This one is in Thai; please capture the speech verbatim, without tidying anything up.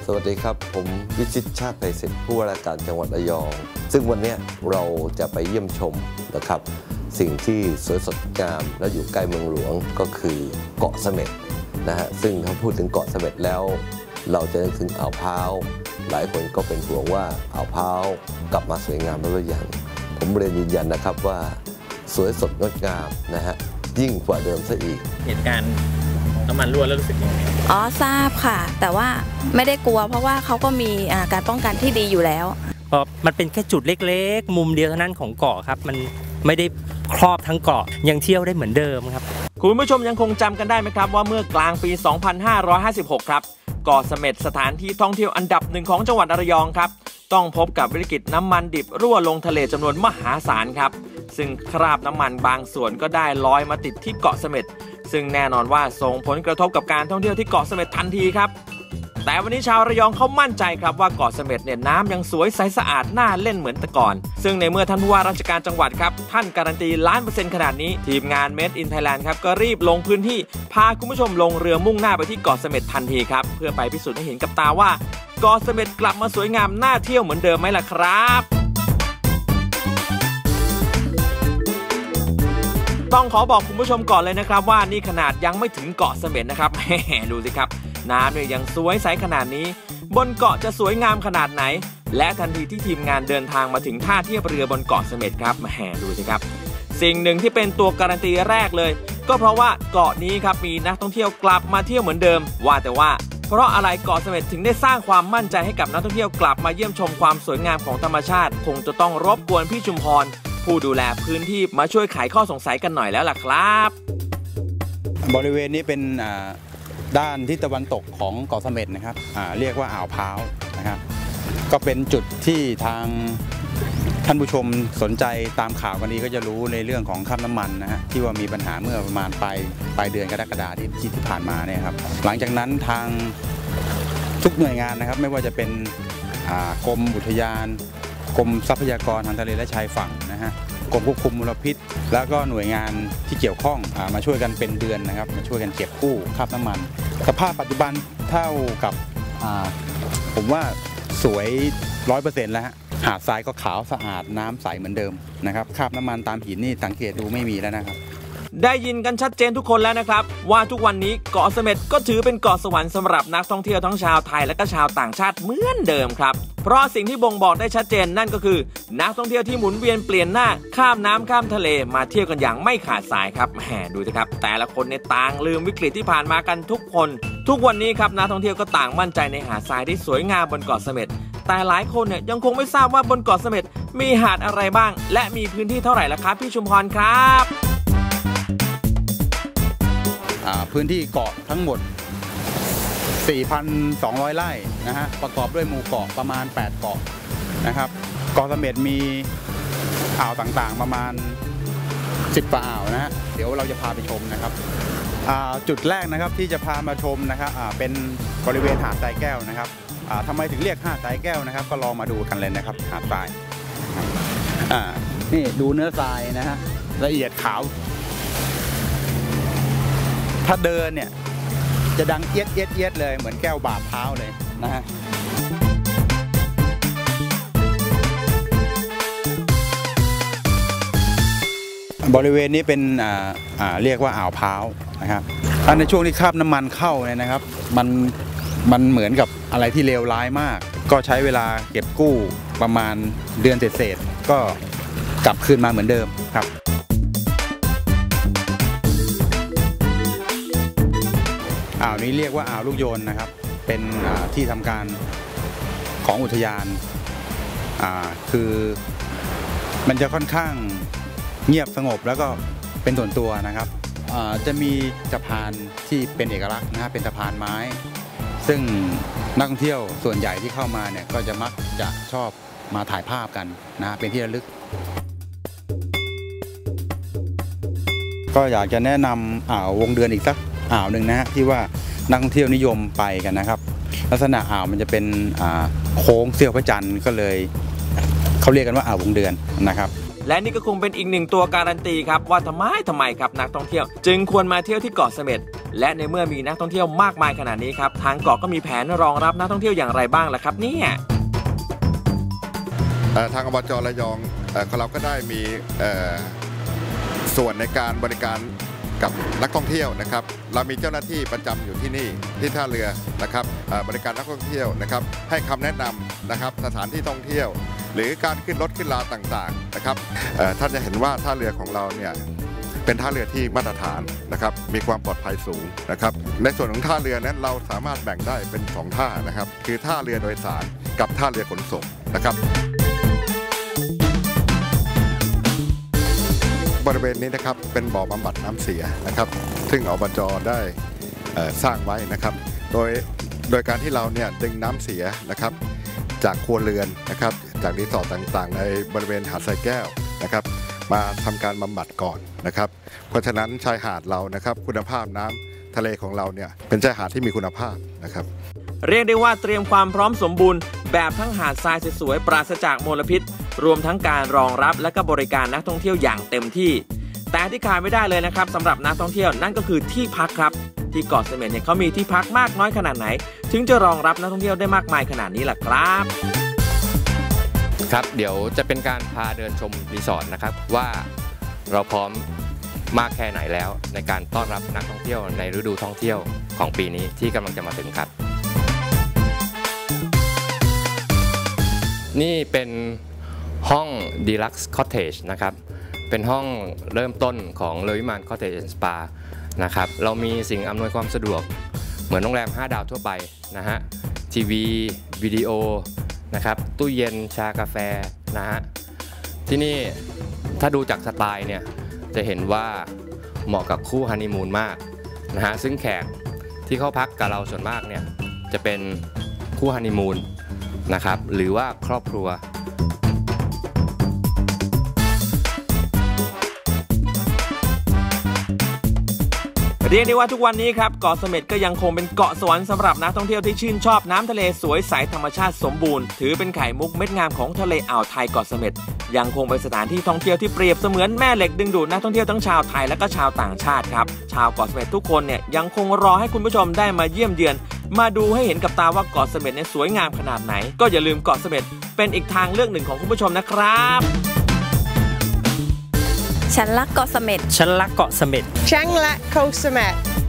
สวัสดีครับผมวิชิตชาติไพศิษฐ์ผู้ว่าราชการจังหวัดระยองซึ่งวันนี้เราจะไปเยี่ยมชมนะครับสิ่งที่สวยสดงามและอยู่ใกล้เมืองหลวงก็คือเกาะเสม็ดนะฮะซึ่งถ้าพูดถึงเกาะเสม็ดแล้วเราจะนึกถึงอ่าวพร้าวหลายคนก็เป็นห่วงว่าอ่าวพร้าวกลับมาสวยงามแล้วหรือยังผมเรียนยืนยันนะครับว่าสวยสดงดงามนะฮะยิ่งกว่าเดิมซะอีกเหตุการณ์น้ำมันรั่วแล้วรู้สึกยังไงอ๋อทราบค่ะแต่ว่าไม่ได้กลัวเพราะว่าเขาก็มีการป้องกันที่ดีอยู่แล้วเพราะมันเป็นแค่จุดเล็กๆมุมเดียวเท่านั้นของเกาะครับมันไม่ได้ครอบทั้งเกาะยังเที่ยวได้เหมือนเดิมครับคุณผู้ชมยังคงจำกันได้ไหมครับว่าเมื่อกลางปี สองพันห้าร้อยห้าสิบหก ครับเกาะเสม็ดสถานที่ท่องเที่ยวอันดับหนึ่งของจังหวัดระยองครับต้องพบกับวิกฤตน้ำมันดิบรั่วลงทะเลจำนวนมหาศาลครับซึ่งคราบน้ำมันบางส่วนก็ได้ลอยมาติดที่เกาะเสม็ดซึ่งแน่นอนว่าส่งผลกระทบกับการท่องเที่ยวที่เกาะเสม็ดทันทีครับแต่วันนี้ชาวระยองเขามั่นใจครับว่าเกาะเสม็ดเนี่ยน้ำยังสวยใสสะอาดน่าเล่นเหมือนแต่ก่อนซึ่งในเมื่อท่านผู้ว่าราชการจังหวัดครับท่านการันตีล้านเปอร์เซ็นต์ขนาดนี้ทีมงาน Made in Thailand ครับก็รีบลงพื้นที่พาคุณผู้ชมลงเรือมุ่งหน้าไปที่เกาะเสม็ดทันทีครับเพื่อไปพิสูจน์ให้เห็นกับตาว่าเกาะเสม็ดกลับมาสวยงามน่าเที่ยวเหมือนเดิมไหมล่ะครับต้องขอบอกคุณผู้ชมก่อนเลยนะครับว่านี่ขนาดยังไม่ถึงเกาะเสม็ดนะครับแหมดูสิครับน้ำเนี่ยยังสวยใสขนาดนี้บนเกาะจะสวยงามขนาดไหนและทันทีที่ทีมงานเดินทางมาถึงท่าเทียบเรือบนเกาะเสม็ดครับแหมดูสิครับสิ่งหนึ่งที่เป็นตัวการันตีแรกเลยก็เพราะว่าเกาะนี้ครับมีนักท่องเที่ยวกลับมาเที่ยวเหมือนเดิมว่าแต่ว่าเพราะอะไรเกาะเสม็ดถึงได้สร้างความมั่นใจให้กับนักท่องเที่ยวกลับมาเยี่ยมชมความสวยงามของธรรมชาติคงจะต้องรบกวนพี่ชุมพรผู้ดูแลพื้นที่มาช่วยไขข้อสงสัยกันหน่อยแล้วล่ะครับบริเวณนี้เป็นด้านทิศตะวันตกของเกาะเสม็ดนะครับเรียกว่าอ่าวพร้าวนะครับก็เป็นจุดที่ทางท่านผู้ชมสนใจตามข่าวกันนี้ก็จะรู้ในเรื่องของคราบน้ำมันนะฮะที่ว่ามีปัญหาเมื่อประมาณปลายปลายเดือนกรกฎาคมที่ที่ผ่านมาเนี่ยครับหลังจากนั้นทางทุกหน่วยงานนะครับไม่ว่าจะเป็นกรมอุทยานกรมทรัพยากรทางทะเลและชายฝั่งนะฮะกรมควบคุมมลพิษแล้วก็หน่วยงานที่เกี่ยวข้องมาช่วยกันเป็นเดือนนะครับมาช่วยกันเก็บกู้คราบน้ำมันสภาพปัจจุบันเท่ากับผมว่าสวยร้อยเปอร์เซ็นต์แล้วฮะหาดทรายก็ขาวสะอาดน้ำใสเหมือนเดิมนะครับคราบน้ำมันตามหินนี่สังเกตดูไม่มีแล้วนะครับได้ยินกันชัดเจนทุกคนแล้วนะครับว่าทุกวันนี้เกาะเสม็ดก็ถือเป็นเกาะสวรรค์สำหรับนักท่องเที่ยวทั้งชาวไทยและก็ชาวต่างชาติเหมือนเดิมครับเพราะสิ่งที่บ่งบอกได้ชัดเจนนั่นก็คือนักท่องเที่ยวที่หมุนเวียนเปลี่ยนหน้าข้ามน้ำข้ามทะเลมาเที่ยวกันอย่างไม่ขาดสายครับแหมดูสิครับแต่ละคนในต่างลืมวิกฤตที่ผ่านมากันทุกคนทุกวันนี้ครับนักท่องเที่ยวก็ต่างมั่นใจในหาดทรายที่สวยงามบนเกาะเสม็ดแต่หลายคนเนี่ยยังคงไม่ทราบว่าบนเกาะเสม็ดมีหาดอะไรบ้างและมีพื้นที่เท่าไหร่ล่ะครับพี่ชุมพรครับพื้นที่เกาะทั้งหมด สี่พันสองร้อย ไร่นะฮะประกอบด้วยหมู่เกาะประมาณแปดเกาะนะครับเกาะเสม็ดมีอ่าวต่างๆประมาณสิบกว่าอ่าวนะฮะเดี๋ยวเราจะพาไปชมนะครับจุดแรกนะครับที่จะพามาชมนะครับเป็นบริเวณหาดทรายแก้วนะครับทำไมถึงเรียกหาดทรายแก้วนะครับก็ลองมาดูกันเลยนะครับหาดทรายนี่ดูเนื้อทรายนะฮะละเอียดขาวถ้าเดินเนี่ยจะดังเอียดเอียดเอียดเลยเหมือนแก้วบาดเท้าเลยนะฮะบริเวณนี้เป็นอ่าอ่าเรียกว่าอ่าวพร้าวนะครับถ้าในช่วงที่คราบน้ำมันเข้าเนี่ยนะครับมันมันเหมือนกับอะไรที่เลวร้ายมากก็ใช้เวลาเก็บกู้ประมาณเดือนเศษๆก็กลับคืนมาเหมือนเดิมครับอ่าวนี้เรียกว่าอ่าวลูกโยนนะครับเป็นที่ทำการของอุทยานคือมันจะค่อนข้างเงียบสงบแล้วก็เป็นส่วนตัวนะครับจะมีสะพานที่เป็นเอกลักษณ์นะฮะเป็นสะพานไม้ซึ่งนักท่องเที่ยวส่วนใหญ่ที่เข้ามาเนี่ยก็จะมักจะชอบมาถ่ายภาพกันนะเป็นที่ระลึกก็อยากจะแนะนำอ่าววงเดือนอีกสักอ่าวหนึ่งนะฮะที่ว่านักท่องเที่ยวนิยมไปกันนะครับลักษณะอ่าวมันจะเป็นโค้งเสี้ยวพระจันทร์ก็เลยเขาเรียกกันว่าอ่าววงเดือนนะครับและนี่ก็คงเป็นอีกหนึ่งตัวการันตีครับว่าทำไมทำไมครับนักท่องเที่ยวจึงควรมาเที่ยวที่เกาะเสม็ดและในเมื่อมีนักท่องเที่ยวมากมายขนาดนี้ครับทางเกาะก็มีแผนรองรับนักท่องเที่ยวอย่างไรบ้างล่ะครับเนี่ยทางอบจ.ระยองของเราก็ได้มีส่วนในการบริการกับนักท่องเที่ยวนะครับเรามีเจ้าหน้าที่ประจำอยู่ที่นี่ที่ท่าเรือนะครับบริการนักท่องเที่ยวนะครับให้คำแนะนำนะครับสถานที่ท่องเที่ยวหรือการขึ้นรถขึ้นลาต่างๆนะครับท่านจะเห็นว่าท่าเรือของเราเนี่ยเป็นท่าเรือที่มาตรฐานนะครับมีความปลอดภัยสูงนะครับในส่วนของท่าเรือนั้นเราสามารถแบ่งได้เป็นสองท่านะครับคือท่าเรือโดยสารกับท่าเรือขนส่งนะครับบริเวณนี้นะครับเป็นบ่อบำบัดน้ำเสียนะครับซึ่งอบจ.ได้สร้างไว้นะครับโดยโดยการที่เราเนี่ยดึงน้ำเสียนะครับจากครัวเรือนนะครับจากรีสอร์ทต่างๆในบริเวณหาดทรายแก้วนะครับมาทำการบำบัดก่อนนะครับเพราะฉะนั้นชายหาดเรานะครับคุณภาพน้ำทะเลของเราเนี่ยเป็นชายหาดที่มีคุณภาพนะครับเรียกได้ว่าเตรียมความพร้อมสมบูรณ์แบบทั้งหาดทรายสวยๆปราศจากมลพิษรวมทั้งการรองรับและก็บริการนักท่องเที่ยวอย่างเต็มที่แต่ที่ขาดไม่ได้เลยนะครับสำหรับนักท่องเที่ยวนั่นก็คือที่พักครับที่เกาะเสม็ดเนี่ยเขามีที่พักมากน้อยขนาดไหนถึงจะรองรับนักท่องเที่ยวได้มากมายขนาดนี้ล่ะครับครับเดี๋ยวจะเป็นการพาเดินชมรีสอร์ทนะครับว่าเราพร้อมมากแค่ไหนแล้วในการต้อนรับนักท่องเที่ยวในฤดูท่องเที่ยวของปีนี้ที่กำลังจะมาถึงครับนี่เป็นห้อง Deluxe Cottage นะครับเป็นห้องเริ่มต้นของเลวิมาน Cottage and Spa นะครับเรามีสิ่งอำนวยความสะดวกเหมือนโรงแรมห้าดาวทั่วไปนะฮะทีวีวิดีโอนะครับตู้เย็นชากาแฟนะฮะที่นี่ถ้าดูจากสไตล์เนี่ยจะเห็นว่าเหมาะกับคู่ฮันนีมูนมากนะฮะซึ่งแขกที่เข้าพักกับเราส่วนมากเนี่ยจะเป็นคู่ฮันนีมูนนะครับหรือว่าครอบครัวเรียกได้ว่าทุกวันนี้ครับเกาะเสม็ดก็ยังคงเป็นเกาะสวรรค์สำหรับนักท่องเที่ยวที่ชื่นชอบน้ำทะเลสวยใสธรรมชาติสมบูรณ์ถือเป็นไข่มุกเม็ดงามของทะเลอ่าวไทยเกาะเสม็ดยังคงเป็นสถานที่ท่องเที่ยวที่เปรียบเสมือนแม่เหล็กดึงดูดนักท่องเที่ยวทั้งชาวไทยและก็ชาวต่างชาติครับชาวเกาะเสม็ดทุกคนเนี่ยยังคงรอให้คุณผู้ชมได้มาเยี่ยมเยือนมาดูให้เห็นกับตาว่าเกาะเสม็ดเนี่ยสวยงามขนาดไหนก็อย่าลืมเกาะเสม็ดเป็นอีกทางเลือกหนึ่งของคุณผู้ชมนะครับฉันรักเกาะเสม็ดฉันรักเกาะเสม็ดฉันรักเกาะเสม็ด